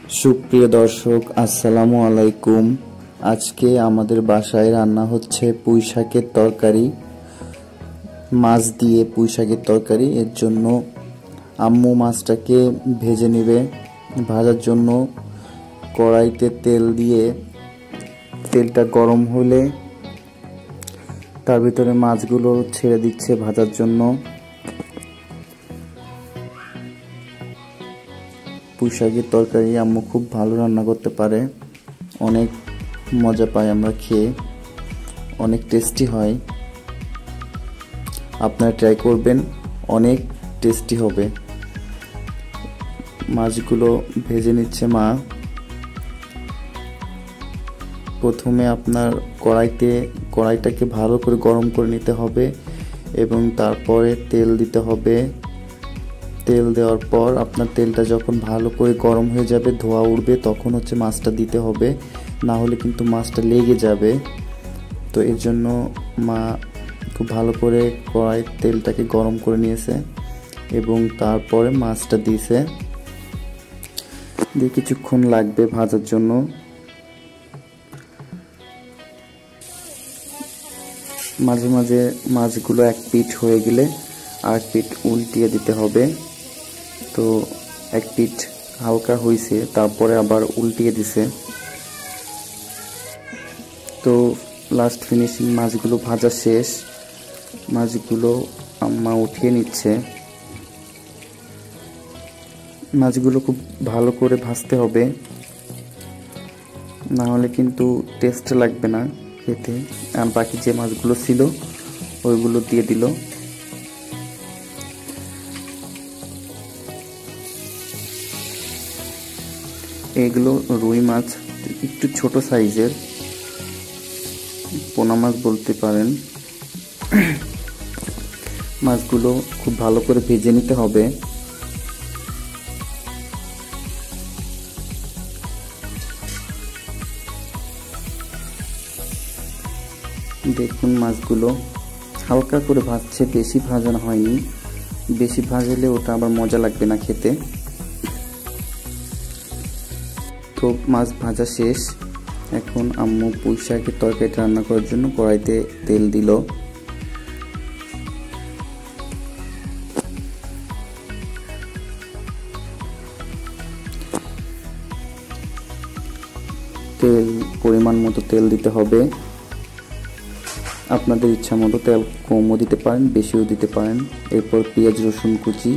সুপ্রিয় দর্শক, আসসালামু আলাইকুম। আজকে আমাদের বাসায় রান্না হচ্ছে পুঁই শাকের তরকারি, মাছ দিয়ে পুঁই শাকের তরকারি। এর জন্য আম্মু মাছটাকে ভেজে নেবে। ভাজার জন্য কড়াইতে তেল দিয়ে তেলটা গরম হলে তার ভিতরে মাছগুলো ছেড়ে দিচ্ছে ভাজার জন্য। পুঁই শাকের তরকারি আম্মু খুব ভালো রান্না করতে পারে, অনেক মজা পাই আমরা খেয়ে, অনেক টেস্টি হয়। আপনারা ট্রাই করবেন, অনেক টেস্টি হবে। মাছগুলো ভেজে নিচ্ছে মা। প্রথমে আপনার কড়াইটাকে ভালো করে গরম করে নিতে হবে এবং তারপরে তেল দিতে হবে। তেল দেওয়ার পর আপনার তেলটা যখন ভালো করে গরম হয়ে যাবে, ধোঁয়া উঠবে, তখন হচ্ছে মাছটা দিতে হবে, না হলে কিন্তু মাছটা লেগে যাবে। তো এর জন্য মা খুব ভালো করে কড়াই তেলটাকে গরম করে নিয়েছে এবং তারপরে মাছটা দিয়েছে। দিয়ে কিছুক্ষণ লাগবে ভাজার জন্য। মাঝে মাঝে মাছগুলো এক পিঠ হয়ে গেলে আর পিঠ উল্টিয়ে দিতে হবে। তো এক পিঠ হালকা হয়েছে, তারপরে আবার উল্টিয়ে দিছে। তো লাস্ট ফিনিশিং মাছগুলো ভাজা শেষ। মাছগুলো আম্মা উঠিয়ে নিচ্ছে। মাছগুলো খুব ভালো করে ভাজতে হবে, না হলে কিন্তু টেস্ট লাগবে না খেতে। আর বাকি যে মাছগুলো ছিল ওইগুলো দিয়ে দিল। এগুলো রুই মাছ, একটু ছোট সাইজের, পোনা মাছ বলতে পারেন। মাছগুলো খুব ভালো করে ভেজে নিতে হবে। দেখুন মাছগুলো হালকা করে ভাজছে, বেশি ভাজানো হয়নি। বেশি ভাজলে ওটা আবার মজা লাগবে না খেতে। তো মাছ ভাজা শেষ। এখন আম্মু পুঁই শাকের তরকারিটা রান্না করার জন্য কড়াইতে তেল দিল। তেল পরিমাণ মতো তেল দিতে হবে। আপনাদের ইচ্ছা মতো তেল কমও দিতে পারেন, বেশিও দিতে পারেন। এরপর পেঁয়াজ রসুন কুচি,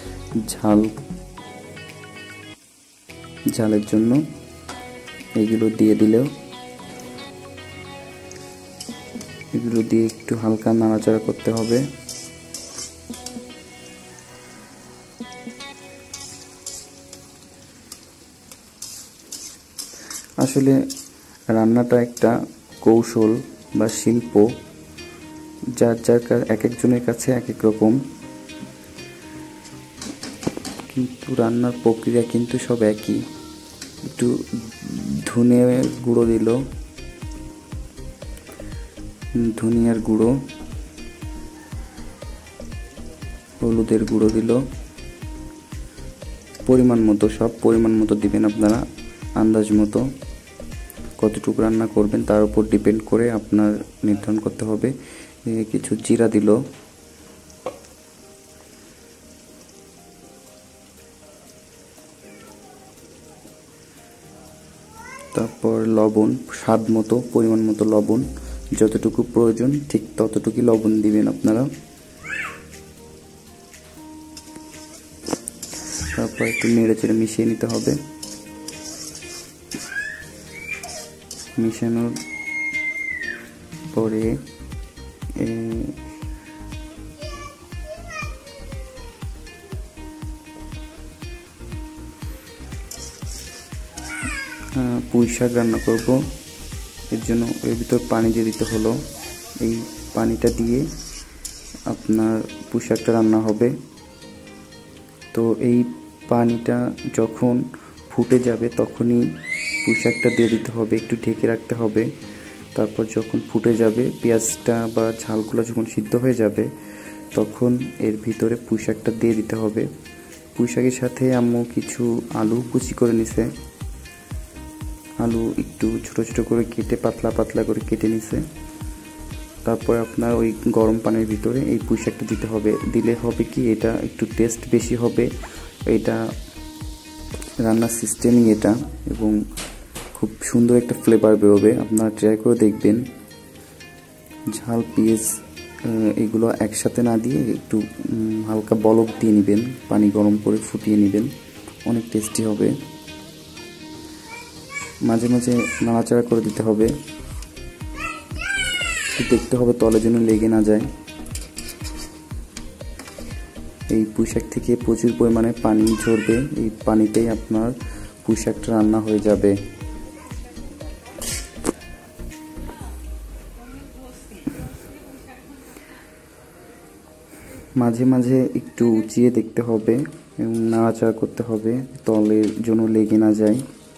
ঝালের জন্য এগুলো দিয়ে দিলেও, এগুলো দিয়ে একটু হালকা নাড়াচাড়া করতে হবে। আসলে রান্নাটা একটা কৌশল বা শিল্প, যার এক একজনের কাছে এক এক রকম, কিন্তু রান্নার প্রক্রিয়া কিন্তু সব একই। একটু ধনিয়ার গুঁড়ো দিল, ধনিয়ার গুঁড়ো, হলুদের গুঁড়ো দিল, পরিমাণ মতো, সব পরিমাণ মতো দিবেন আপনারা, আন্দাজ মতো। কতটুকু রান্না করবেন তার উপর ডিপেন্ড করে আপনার নির্ধারণ করতে হবে। কিছু জিরা দিল, তারপর লবণ স্বাদ মতো, পরিমাণ মতো লবণ, যতটুকু প্রয়োজন ঠিক ততটুকু লবণ দিবেন আপনারা। তারপর একটু নেড়ে চেড়ে মিশিয়ে নিতে হবে। মিশানোর পরে পুঁই শাক রান্না করব। এর জন্য এর ভিতর পানি দিয়ে দিতে হলো। এই পানিটা দিয়ে আপনার পুঁই শাকটা রান্না হবে। তো এই পানিটা যখন ফুটে যাবে তখনই পুঁই শাকটা দিয়ে দিতে হবে, একটু ঢেকে রাখতে হবে। তারপর যখন ফুটে যাবে, পেঁয়াজটা বা ঝালগুলো যখন সিদ্ধ হয়ে যাবে, তখন এর ভিতরে পুঁই শাকটা দিয়ে দিতে হবে। পুঁই শাকের সাথে আম্মু কিছু আলু কুচি করে নিছে, আলু একটু ছোট ছোট করে কেটে পাতলা পাতলা করে কেটে নিছে। তারপর আপনার ওই গরম পানির ভিতরে এই পুঁই শাকটা দিতে হবে। দিলে হবে কি, এটা একটু টেস্ট বেশি হবে, এটা রান্নার সিস্টেমই এটা, এবং খুব সুন্দর একটা ফ্লেভার বেরোবে। আপনারা ট্রাই করে দেখবেন। ঝাল পেঁয়াজ এগুলো একসাথে না দিয়ে একটু হালকা বলক দিয়ে নেবেন, পানি গরম করে ফুটিয়ে নেবেন, অনেক টেস্টি হবে। মাঝে মাঝে নাড়াচাড়া করে দিতে হবে, দেখতে হবে তলে যেন লেগে না যায়। এই পুঁই শাক থেকে প্রচুর পরিমাণে পানি ঝরবে, এই পানিতেই আপনার পুঁই শাকটা রান্না হয়ে যাবে। মাঝে মাঝে একটু উঁচিয়ে দেখতে হবে এবং নাড়াচাড়া করতে হবে, তলের জন্য লেগে না যায়।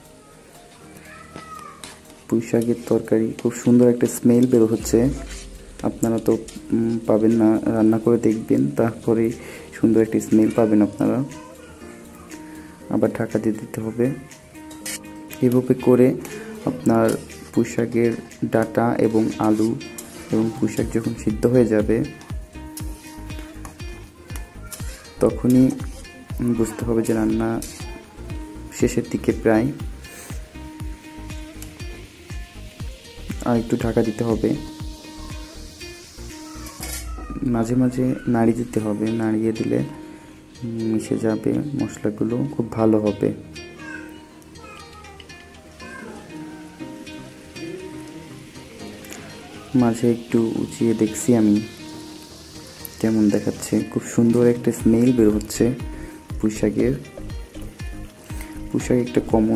পুঁই শাকের তরকারি খুব সুন্দর একটা স্মেল বের হচ্ছে, আপনারা তো পাবেন না, রান্না করে দেখবেন, তারপরে সুন্দর একটা স্মেল পাবেন আপনারা। আবার ঢাকা দিয়ে দিতে হবে। এভাবে করে আপনার পুঁই শাকের ডাঁটা এবং আলু এবং পুঁই শাক যখন সিদ্ধ হয়ে যাবে তখনই বুঝতে হবে যে রান্না শেষের দিকে প্রায়। আর একটু ঢাকা দিতে হবে, মাঝে মাঝে নাড়িয়ে দিতে হবে, নাড়িয়ে দিলে মিশে যাবে মশলাগুলো, খুব ভালো হবে। মাঝে একটু উঁচিয়ে দেখছি আমি কেমন দেখাচ্ছে, খুব সুন্দর একটা স্মেল বের হচ্ছে পুঁই শাকের। পুঁই শাক একটা কমন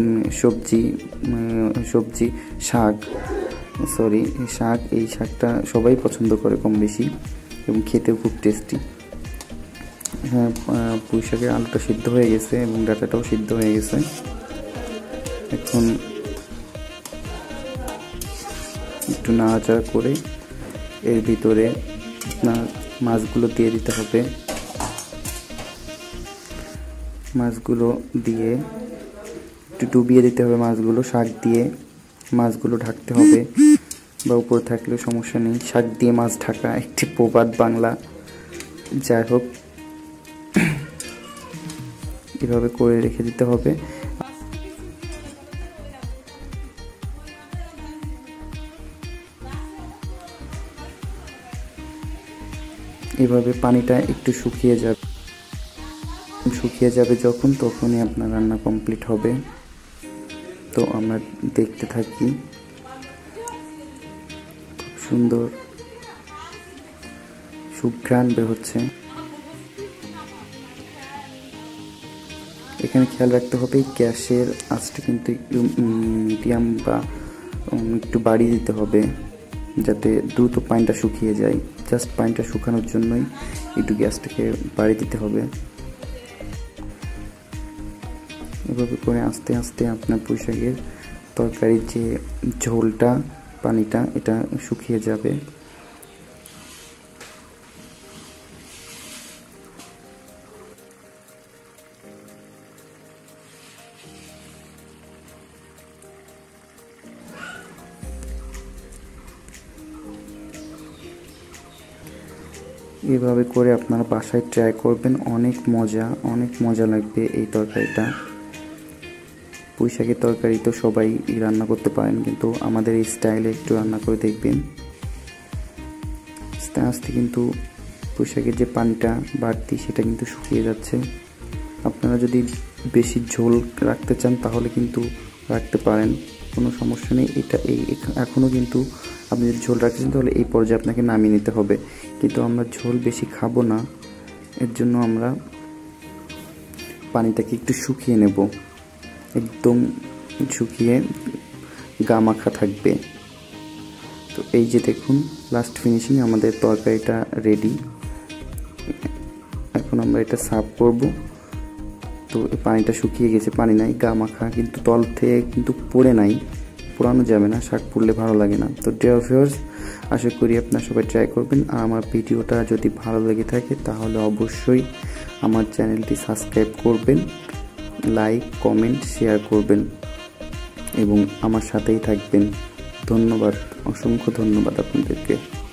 সবজি শাক, শাক। এই শাকটা সবাই পছন্দ করে কম বেশি এবং খেতেও খুব টেস্টি। হ্যাঁ, পুঁই শাকের আলুটা সিদ্ধ হয়ে গেছে এবং ডাঁটাটাও সিদ্ধ হয়ে গেছে। এখন একটু নাড়াচাড়া করে এর ভিতরে আপনার মাছগুলো দিয়ে দিতে হবে। মাছগুলো দিয়ে একটু ডুবিয়ে দিতে হবে, মাছগুলো শাক দিয়ে মাছগুলো ঢাকতে হবে, বা উপরে থাকলেও সমস্যা নেই। শাক দিয়ে মাছ ঢাকা একটি প্রবাদ বাংলা। যাই হোক, এভাবে করে রেখে দিতে হবে। এভাবে পানিটা একটু শুকিয়ে যাবে যখন, তখনই আপনার রান্না কমপ্লিট হবে। তো আমরা দেখতে থাকি। খুব সুন্দর সুঘ্রাণ বের হচ্ছে। এখানে খেয়াল রাখতে হবে গ্যাসের আঁচটা কিন্তু একটু মিডিয়াম বা একটু বাড়িয়ে দিতে হবে, যাতে দ্রুত পানিটা শুকিয়ে যায়। জাস্ট পানিটা শুকানোর জন্যই একটু গ্যাসটাকে বাড়িয়ে দিতে হবে। এভাবে করে আস্তে আস্তে আপনার পুঁই শাকের তরকারির যে ঝোলটা, পানিটা, এটা শুকিয়ে যাবে। এভাবে করে আপনারা বাসায় ট্রাই করবেন, অনেক মজা লাগবে এই তরকারিটা। পুঁই শাকের তরকারি তো সবাই রান্না করতে পারেন, কিন্তু আমাদের এই স্টাইলে একটু রান্না করে দেখবেন। আস্তে আস্তে কিন্তু পুঁই শাকের যে পানিটা বাড়তি সেটা কিন্তু শুকিয়ে যাচ্ছে। আপনারা যদি বেশি ঝোল রাখতে চান তাহলে কিন্তু রাখতে পারেন, কোনো সমস্যা নেই। এখনও কিন্তু আপনি যদি ঝোল রাখতে চান তাহলে এই পর্যায়ে আপনাকে নামিয়ে নিতে হবে, কিন্তু আমরা ঝোল বেশি খাবো না, এর জন্য আমরা পানিটাকে একটু শুকিয়ে নেব, একদম শুকিয়ে গা মাখা থাকবে। তো এই যে দেখুন, লাস্ট ফিনিশিং আমাদের তরকারিটা রেডি। এখন আমরা এটা সার্ভ করব। তো পানিটা শুকিয়ে গেছে, পানি নাই, গা মাখা, কিন্তু তল থেকে কিন্তু পড়ে নাই, পোড়ানো যাবে না, শাক পুড়লে ভালো লাগে না। তো ডিয়ার ভিউয়ার্স, আশা করি আপনারা সবাই ট্রাই করবেন। আর আমার ভিডিওটা যদি ভালো লেগে থাকে তাহলে অবশ্যই আমার চ্যানেলটি সাবস্ক্রাইব করবেন, লাইক, কমেন্ট, শেয়ার করবেন এবং আমার সাথেই থাকবেন। ধন্যবাদ, অসংখ্য ধন্যবাদ আপনাদেরকে।